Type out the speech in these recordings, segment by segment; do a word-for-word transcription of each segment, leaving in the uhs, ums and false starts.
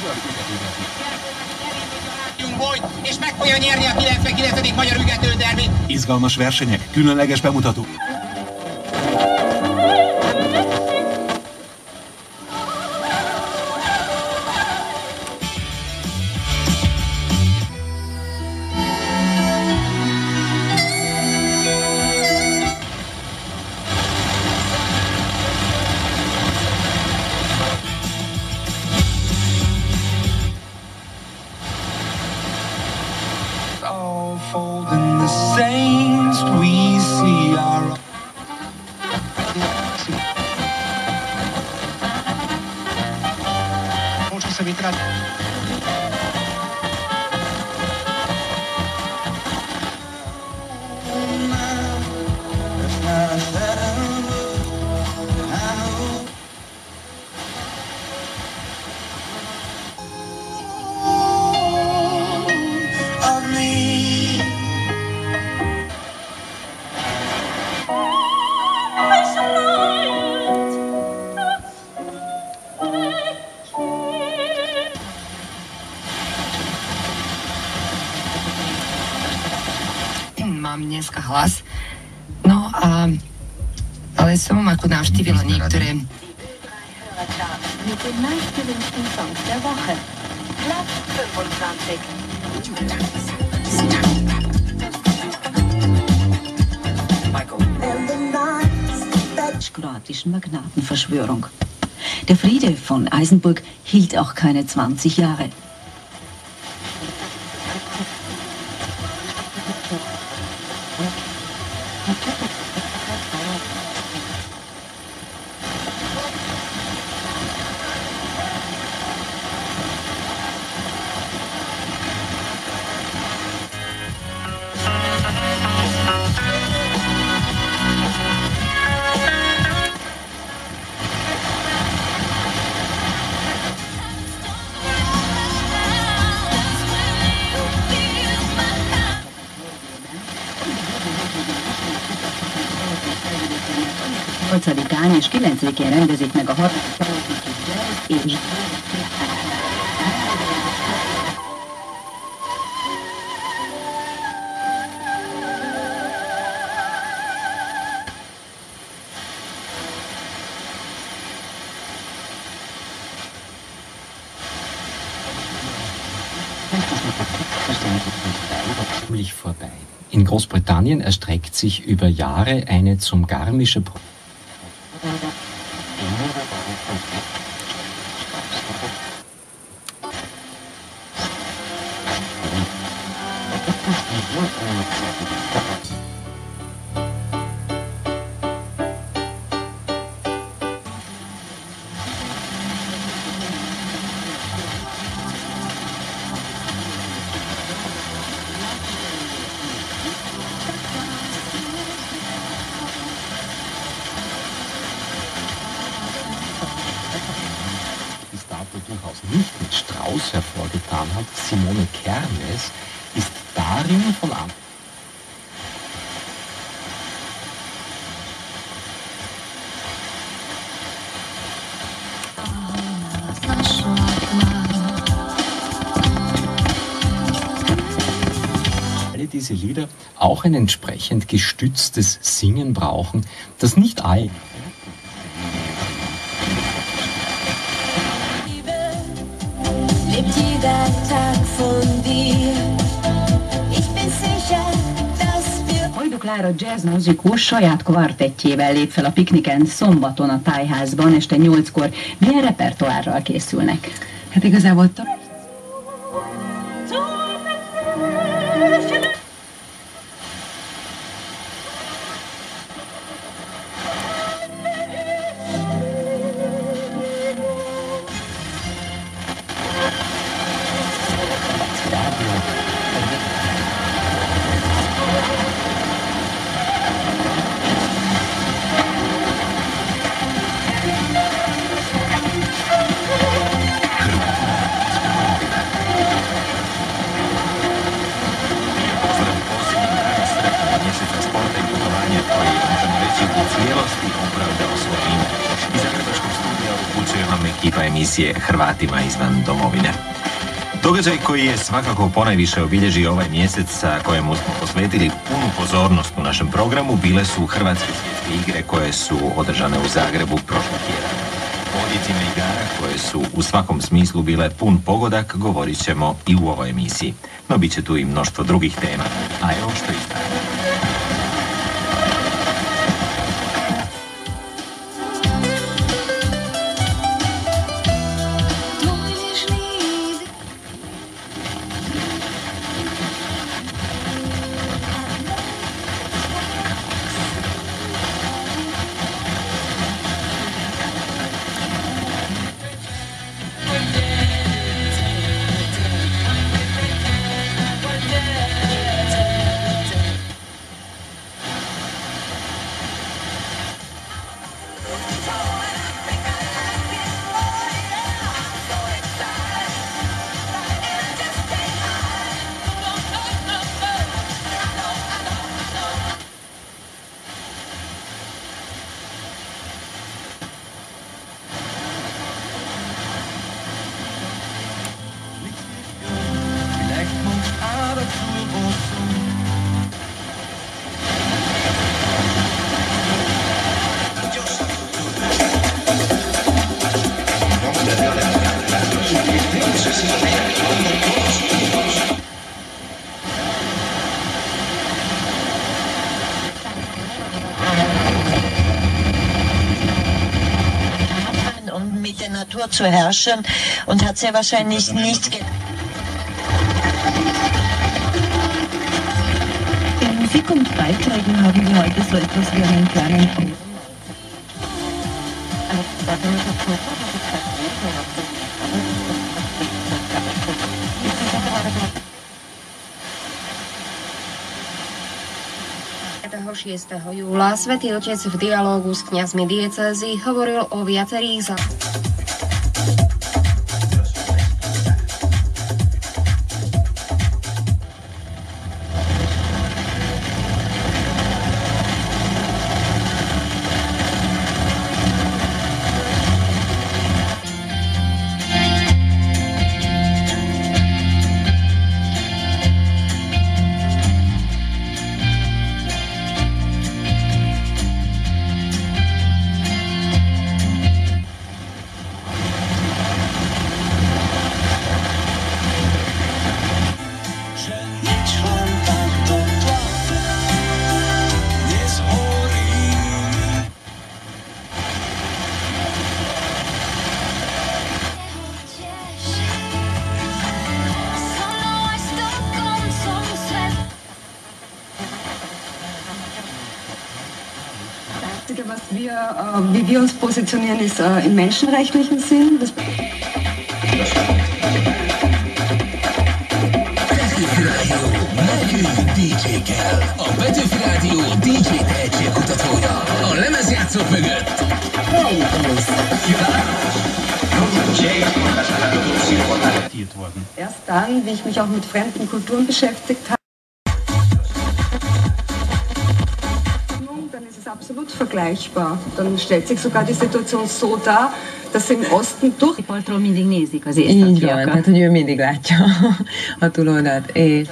És meg fogja nyerni a kilencvenkilencedik Magyar Ügető Derbit. Izgalmas versenyek, különleges bemutató. Mám dneska hlas. No a ale som ako navštívila niektoré. Kroatischen Magnatenverschwörung. Der Friede von Eisenburg hielt auch keine zwanzig Jahre. nyolcadikán és kilencedikén rendezik meg a harmadik és ziemlich vorbei. In Großbritannien erstreckt sich über Jahre eine zum Garmische Pro durchaus nicht mit Strauss hervorgetan hat, Simone Kernes, ist darin von Anfang alle diese Lieder auch ein entsprechend gestütztes Singen brauchen, das nicht all Jeder Tag von dir. Ich bin sicher, dass wir... Hajdú Klára jazzmuzikus saját kvartettjével lép fel a pikniken szombaton a Tájházban este nyolckor. Milyen repertoárral készülnek? Hát igazából emisije Hrvatima izvan domovine. Događaj koji je svakako ponajviše obilježio ovaj mjesec, a kojemu smo posvetili punu pozornost u našem programu, bile su Hrvatske svjetske igre koje su održane u Zagrebu prošli tjedan. O odjecima igara koje su u svakom smislu bile pun pogodak govorit ćemo i u ovoj emisiji. No bit će tu i mnoštvo drugih tema, a evo što izdajemo. Zu herrschen und hat sehr wahrscheinlich nicht ge In Musik und Beiträgen haben wir heute so etwas wie einen kleinen šiesteho júla Svätý Otec v dialógu s kňazmi diecézy hovoril o viacerých za... Was wir, äh, wie wir uns positionieren, ist äh, im menschenrechtlichen Sinn. Das dé dzsé kell, a Petőfi Rádió dé dzsé tehetségkutatója, a lemezjátszók mögött. Erst dann, wie ich mich auch mit fremden Kulturen beschäftigt habe, dann ist es absolut vergleichbar. Dann stellt sich sogar die Situation so dar, dass im Osten durch... Poltról mindig nézik az Így van, északfiakat. tehát hogy ő mindig látja a túloldalt. És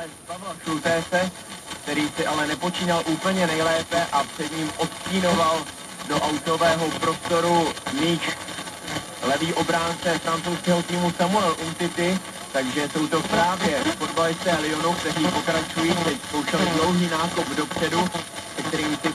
který si ale nepočínal úplně nejlépe a před ním odstínoval do autového prostoru míč levý obránce francouzského týmu Samuel Umtiti, takže jsou to právě fotbalisté Lyonu, kteří pokračují, teď zkoušeli dlouhý nákop dopředu, se kterým si...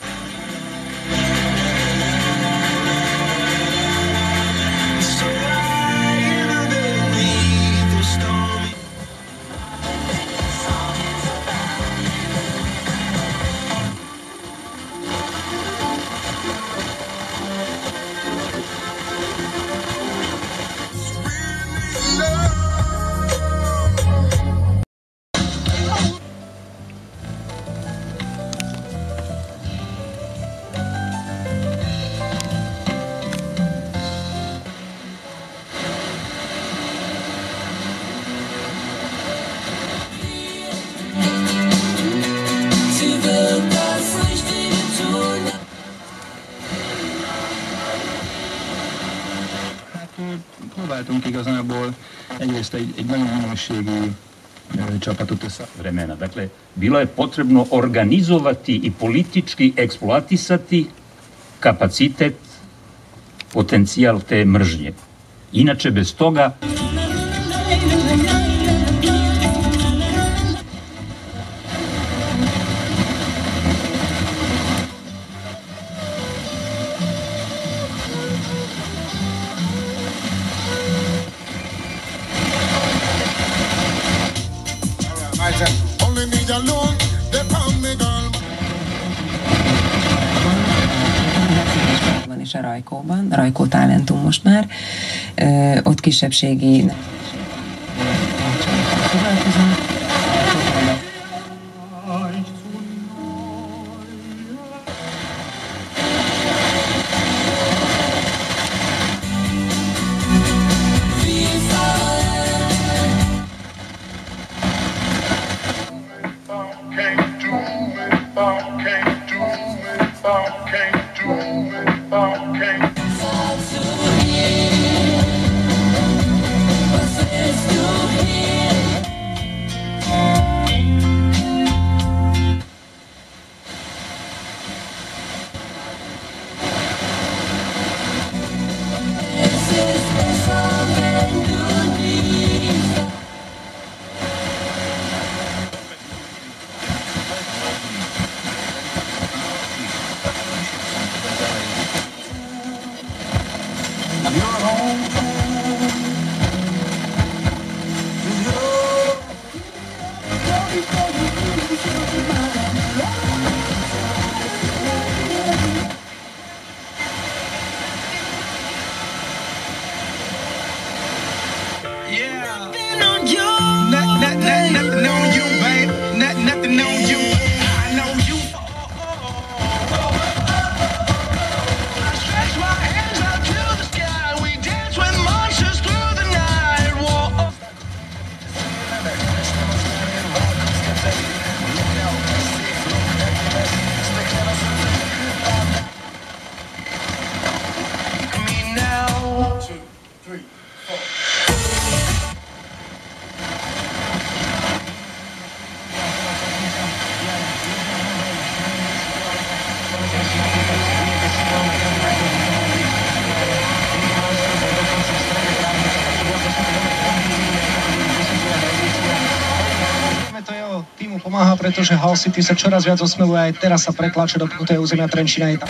próbáltunk igazából egyrészt egy, egy nagyon minőségű csapatot össze. Vremena. Dakle, bilo je potrebno organizovati i politički eksploatisati kapacitet, potencijal te mržnje. Inače, bez toga... Van is a Rajkóban, a Rajkó Talentum most már, ö, ott kisebbségi pomáha, pretože Hull City sa čoraz viac osmeluje, aj teraz sa pretláča do pokutého územia Trenčína. Je tam.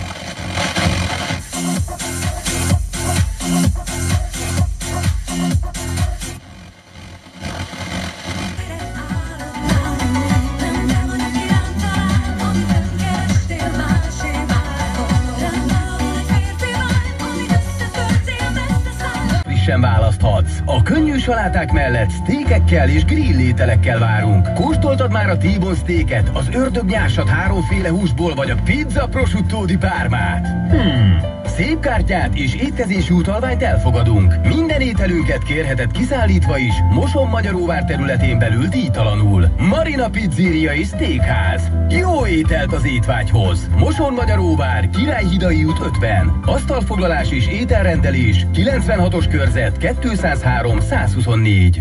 Sem választhatsz. A könnyű saláták mellett sztékekkel és grill ételekkel várunk. Kóstoltad már a T-bone steaket, az ördögnyásat háromféle húsból vagy a pizza prosciutto di Parmát? Hmm. Szép kártyát és étkezési utalványt elfogadunk. Minden ételünket kérheted kiszállítva is, Moson-Magyaróvár területén belül díjtalanul. Marina Pizzeria és Steakház. Jó ételt az étvágyhoz. Moson-Magyaróvár, Királyhidai út ötven. Asztalfoglalás és ételrendelés, kilencvenhatos körzet, kétszázhárom százhuszonnégy.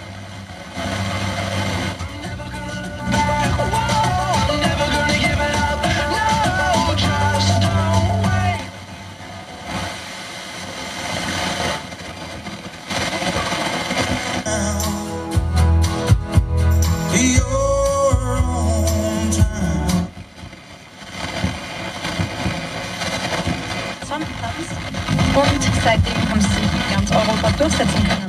Und seitdem haben sie sich in ganz Europa durchsetzen können.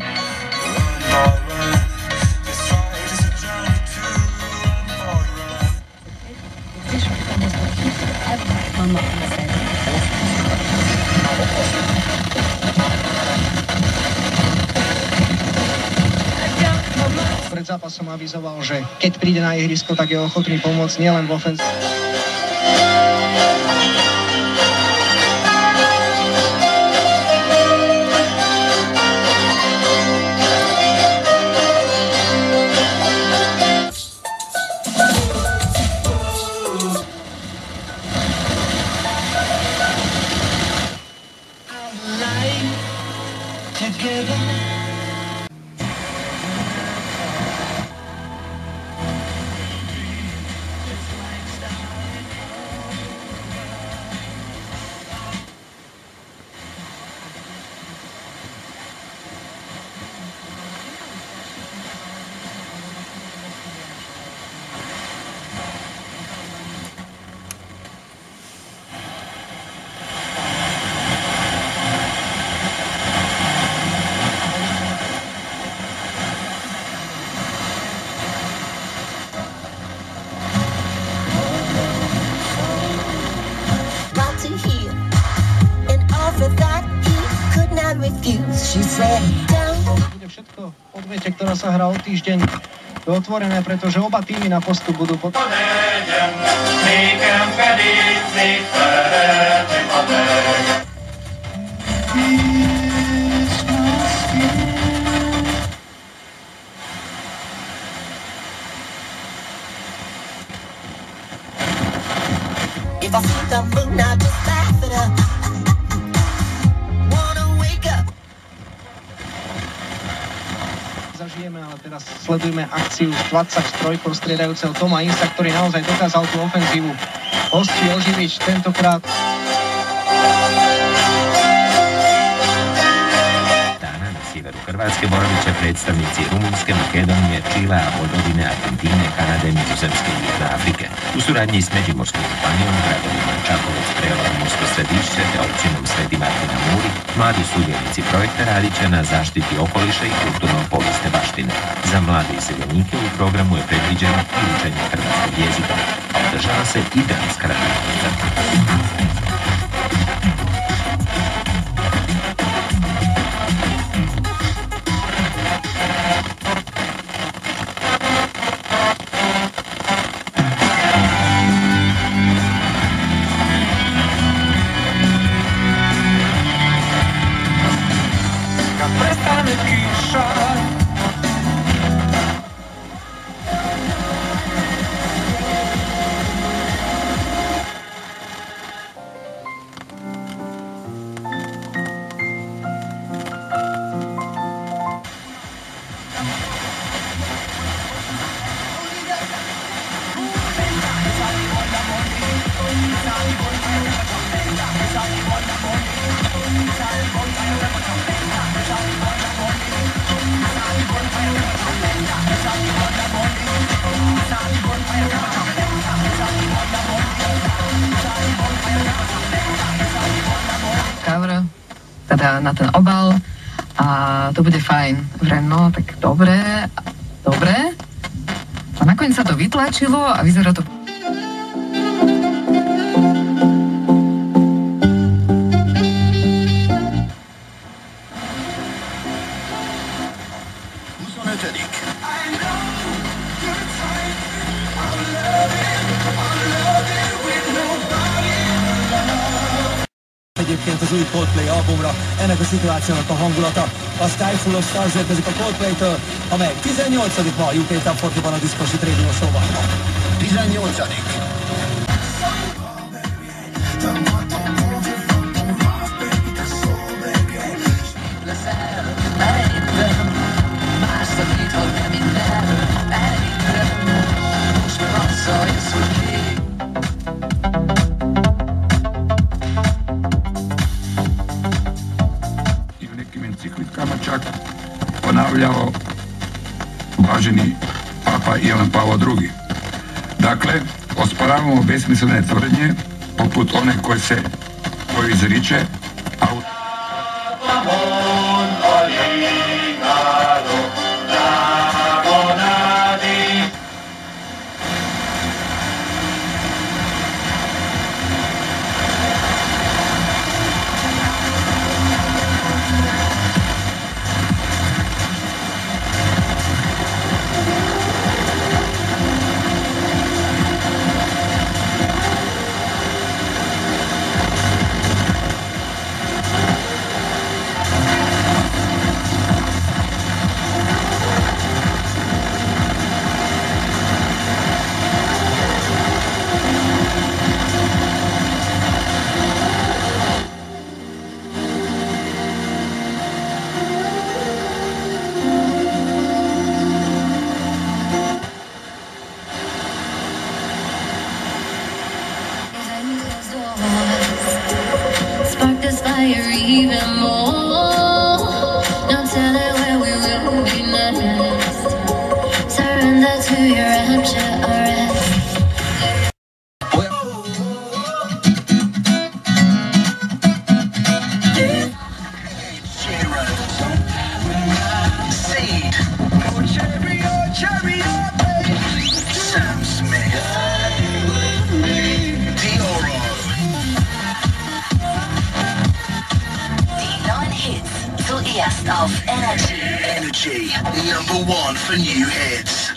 Pred zápasom avizoval, že keď príde na ihrisko, tak je ochotný pomôcť nielen v ofenzíve. To get bude všetko v odvete, ktorá sa hrá o týždeň, je otvorené, pretože oba týmy na postup budú pod... If I see the moon, I just laugh it up. Wanna wake up. Zažijeme, ale teraz sledujeme akciu dvadsaťtrojkou striedajúceho Toma Insa, ktorý naozaj dokázal tú ofenzívu hostí oživiť tentokrát. Hrvatske boraviće predstavnici Rumunjske, Makedonije, Čile, Vojvodine, Argentine, Kanade, Nizozemske i Južne Afrike. U suradnji s Međimurskom županijom, gradovima Čakovec, Prevala, Mursko Središće te općinom Sveti Martin na Muri, mladi sudjelnici projekta radit će na zaštiti okoliša i kulturno-povijesne baštine. Za mlade iseljenike u programu je predviđeno i učenje hrvatskog jezika, a održava se i dramska radionica. Cover, teda na ten obal a to bude fajn. Vrem, no tak dobre, dobre. A nakoniec sa to vytlačilo a vyzerá to... Egyébként az új Coldplay albumra, ennek a szituációnak a hangulata. A Sky Full of Stars érkezik a Coldplay-től, amely tizennyolcadik ma a U K Top negyvenban a Disco Hit Radio Show-ban. tizennyolcadik čak ponavljao blaženi Papa Ivan Pavao drugi. Dakle, osporavamo besmislene tvrdnje poput one koje se koju izriče even more. Don't tell it where we will be next. Surrender to your rapture, arrest. Zuerst auf Energy. energy, number one for new hits.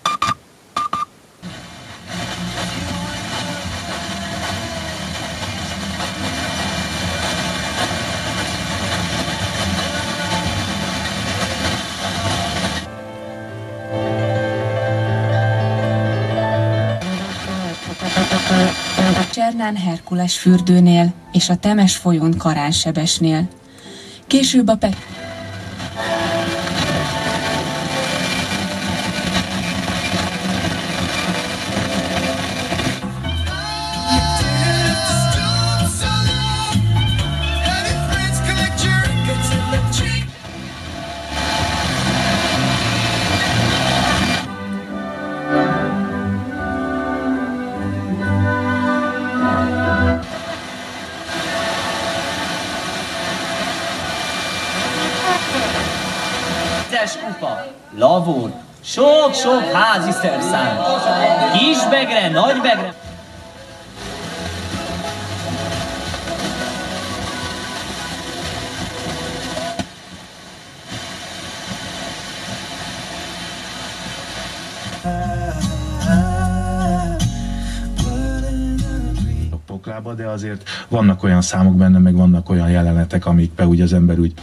Csernán Herkules fürdőnél és a Temes folyón Karánsebesnél. Később a Pet... Kupa, lavor, sok-sok házi szerszám, kisbegre, nagybegre. Poklába, de azért vannak olyan számok benne, meg vannak olyan jelenetek, amikbe úgy az ember úgy...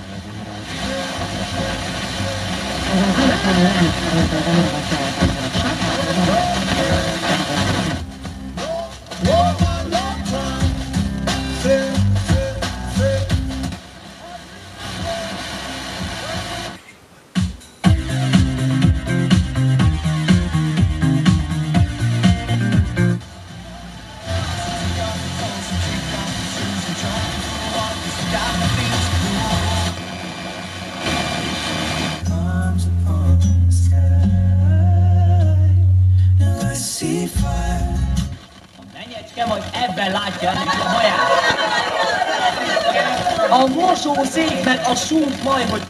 Majd ebben látja ennek a haját. A mosószék meg a súp majd, hogy...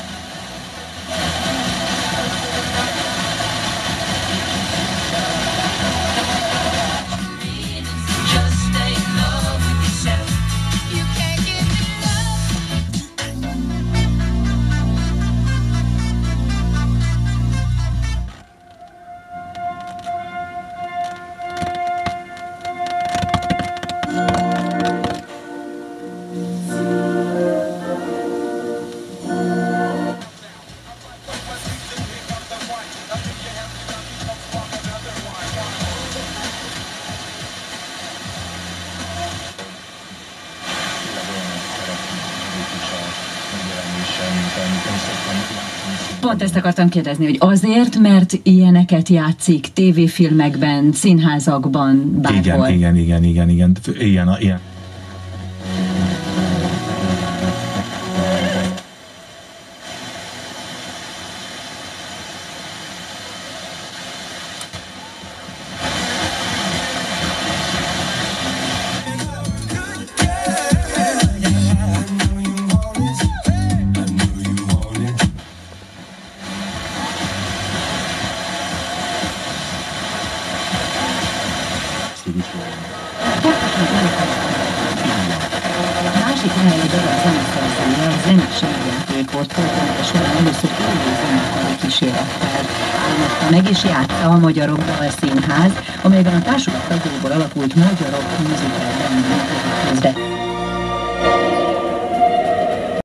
Pont ezt akartam kérdezni, hogy azért, mert ilyeneket játszik tévéfilmekben, színházakban, bárhol. Igen, igen, igen, igen, igen, ilyen, ilyen. A másik helyi dolog a zeneszerzője, a zenésegítők volt története során először élő zenekari kísérettel álmodta meg, és játsza a Magyarok Dalszínház, amelyben a társulat tagokból alakult Magyarok Musicalben működik közre.